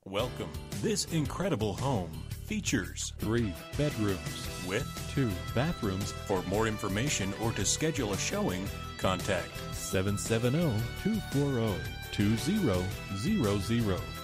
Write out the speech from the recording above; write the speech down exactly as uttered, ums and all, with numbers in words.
Welcome. This incredible home features three bedrooms with two bathrooms. For more information or to schedule a showing, contact seven seven zero, two four zero, two zero zero zero.